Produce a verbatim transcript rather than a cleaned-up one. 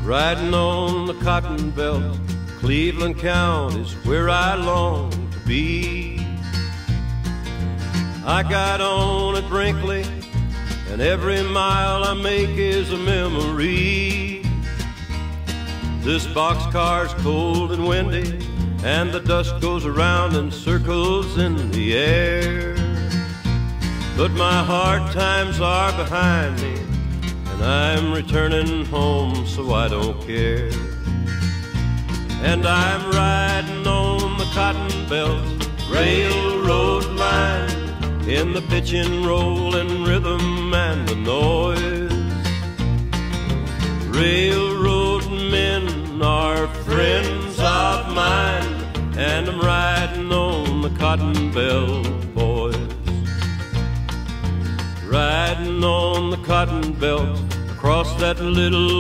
riding on the cotton belt. Cleveland County's where I long to be. I got on at Brinkley, and every mile I make is a memory. This boxcar's cold and windy, and the dust goes around in circles in the air. But my hard times are behind me, and I'm returning home, so I don't care. And I'm riding on the cotton belt railroad line, in the pitching, rolling rhythm and the noise. Railroad men are friends of mine, and I'm riding on the cotton belt, boys. Riding on the cotton belt across that little